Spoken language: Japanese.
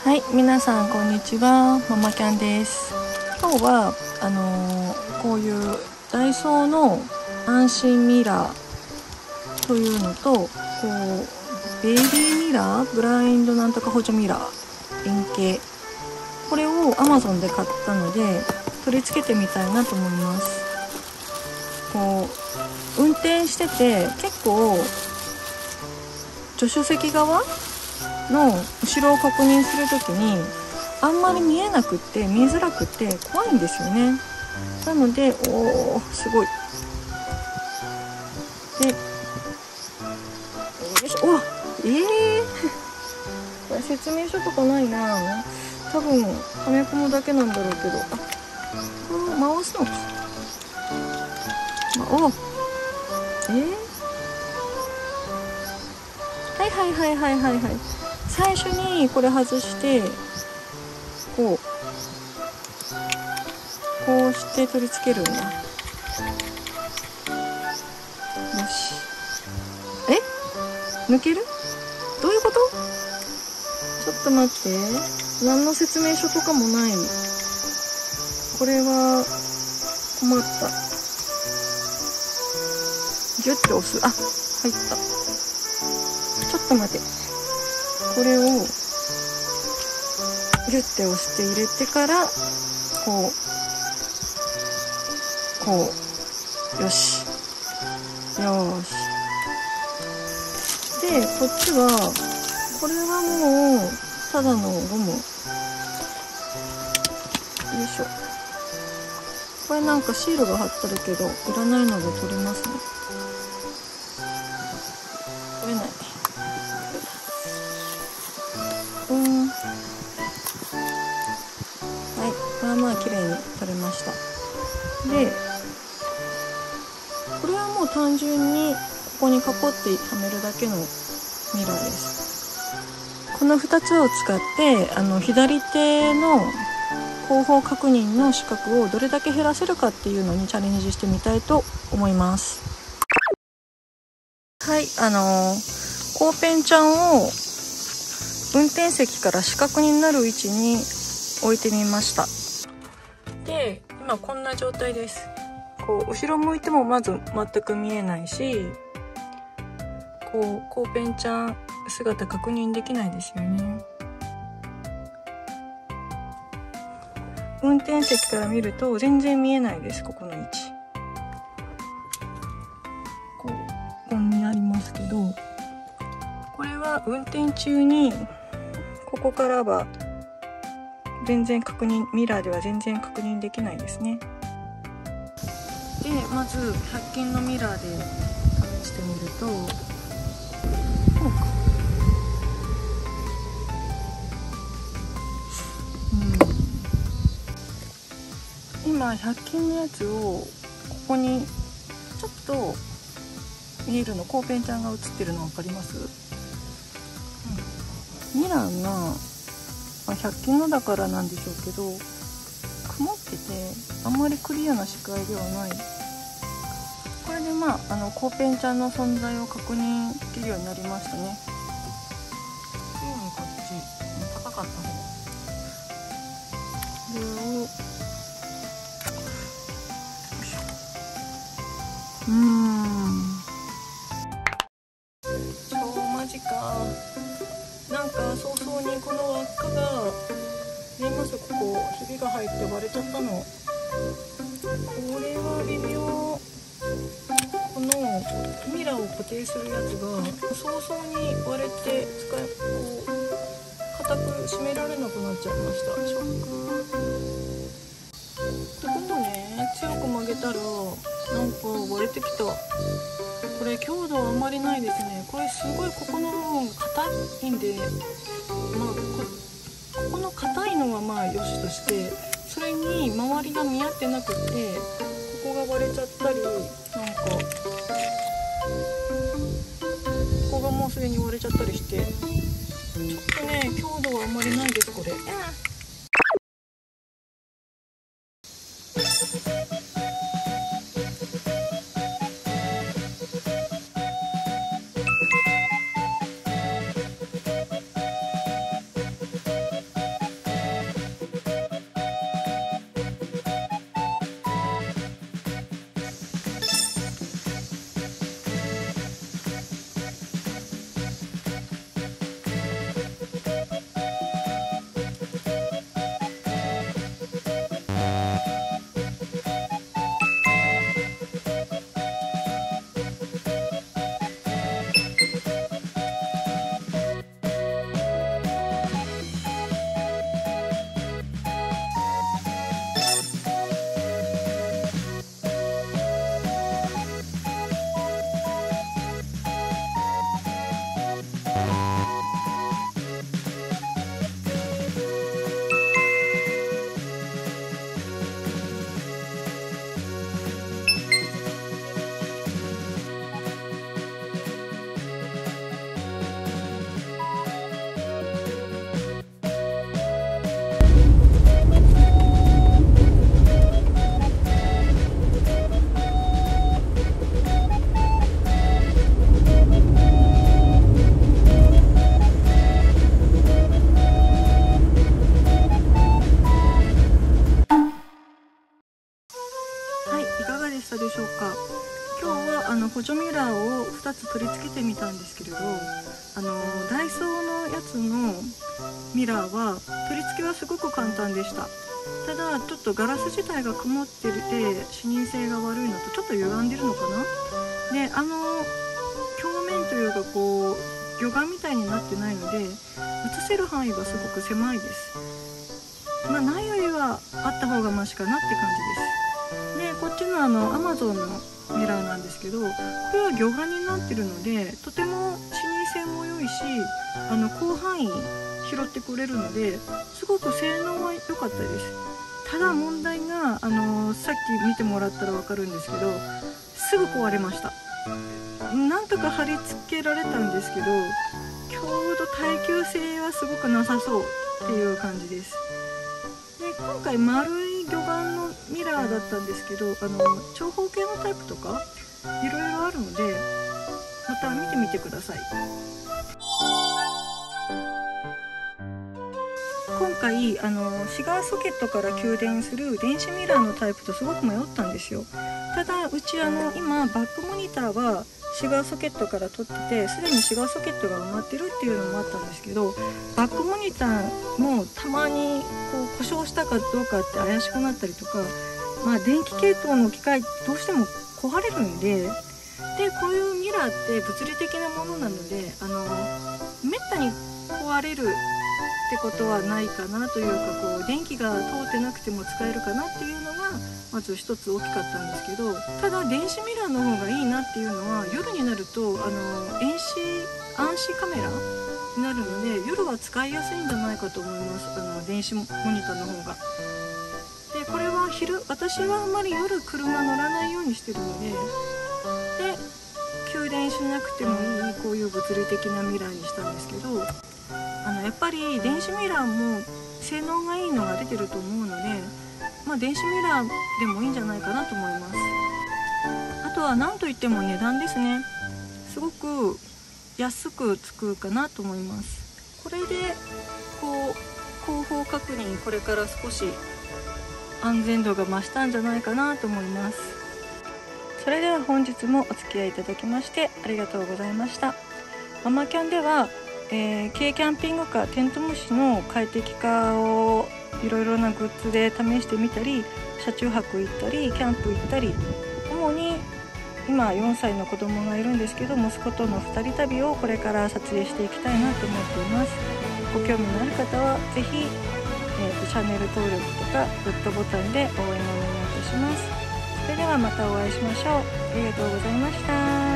はい、皆さんこんにちは、ママキャンです。今日はこういうダイソーの安心ミラーというのと、ベイビーミラー、ブラインドなんとか補助ミラー円形、これを Amazon で買ったので取り付けてみたいなと思います。運転してて結構助手席側の後ろを確認するときにあんまり見えなくって見えづらくって怖いんですよね。なのですごいで、よいしょ。これ説明書とかないな。多分はめ込むだけなんだろうけど、これを回すのか。はい、最初にこれ外してこうして取り付けるんだ。よし。抜ける？どういうこと？ちょっと待って、何の説明書とかもない。これは困った。ギュッて押す。入った。ちょっと待て。これをギュッて押して入れてからよしで、こっちはこれはもうただのゴム。よいしょ。これなんかシールが貼ってるけどいらないので取りますね。取れない。はい、まあ綺麗に取れました。で、これはもう単純にここにカポってはめるだけのミラーです。この2つを使って左手の後方確認の視覚をどれだけ減らせるかっていうのにチャレンジしてみたいと思います。はい、コーペンちゃんを運転席から死角になる位置に置いてみました。で、今こんな状態です。後ろ向いてもまず全く見えないし、コーペンちゃん姿確認できないですよね。運転席から見ると全然見えないです。ここの位置ここにありますけど、これは運転中にここからは全然ミラーでは全然確認できないですね。で、まず100均のミラーで試してみると、こうか。今100均のやつをここにちょっと見えるの、コーペンちゃんが映ってるの分かります？ミラーが100均のだからなんでしょうけど、曇っててあんまりクリアな視界ではない。これでコーペンちゃんの存在を確認できるようになりましたね。次にこっち高かった方でマジか。なんか早々にこの輪っかが見えます？ここひびが入って割れちゃったの。これは微妙。このミラーを固定するやつが早々に割れて固く締められなくなっちゃいました。ショック。ってことね、強く曲げたらなんか割れてきた。これ強度はあんまりないですね。これすごいここの部分硬いんで、ここの硬いのは良しとして、それに周りが見合ってなくってここが割れちゃったり、ここがもうすでに割れちゃったりして、ちょっとね強度はあんまりないですこれ。 でしょうか。今日は補助ミラーを2つ取り付けてみたんですけれど、ダイソーのやつのミラーは取り付けはすごく簡単でした。ただちょっとガラス自体が曇ってて視認性が悪いのとちょっと歪んでるのかな。で表面というかこう魚眼みたいになってないので映せる範囲がすごく狭いです。ないよりはあった方がマシかなって感じです。でこっちのAmazon のミラーなんですけど、これは魚眼になってるのでとても視認性も良いし広範囲拾ってくれるのですごく性能は良かったです。ただ問題がさっき見てもらったら分かるんですけど、すぐ壊れました。なんとか貼り付けられたんですけど、ちょうど耐久性はすごくなさそうっていう感じです。で今回丸い魚眼のミラーだったんですけど、長方形のタイプとかいろいろあるのでまた見てみてください。今回シガーソケットから給電する電子ミラーのタイプとすごく迷ったんですよ。ただうち今バックモニターはシガーソケットから取ってて、すでにシガーソケットが埋まってるっていうのもあったんですけど、バックモニターもたまにこう故障したかどうかって怪しくなったりとか、電気系統の機械どうしても壊れるんで、こういうミラーって物理的なものなのでめったに壊れるってことはないかなというか、こう電気が通ってなくても使えるかなっていうのがまず一つ大きかったんですけど、ただ電子ミラーの方がいいなっていうのは、夜になると暗視カメラになるので夜は使いやすいんじゃないかと思います。電子モニターの方が。でこれは私はあんまり夜車乗らないようにしてるので、給電しなくてもいいこういう物理的なミラーにしたんですけど、やっぱり電子ミラーも性能がいいのが出てると思うので、電子ミラーでもいいんじゃないかなと思います。あとは何といっても値段ですね。すごく安くつくかなと思います。これでこう後方確認、これから少し安全度が増したんじゃないかなと思います。それでは本日もお付き合いいただきましてありがとうございました。ママキャンでは軽キャンピングカーテント虫の快適化をいろいろなグッズで試してみたり、車中泊行ったりキャンプ行ったり、主に今4歳の子供がいるんですけど、息子との2人旅をこれから撮影していきたいなと思っています。ご興味のある方はぜひ、チャンネル登録とかグッドボタンで応援をお願いいたします。それではまたお会いしましょう。ありがとうございました。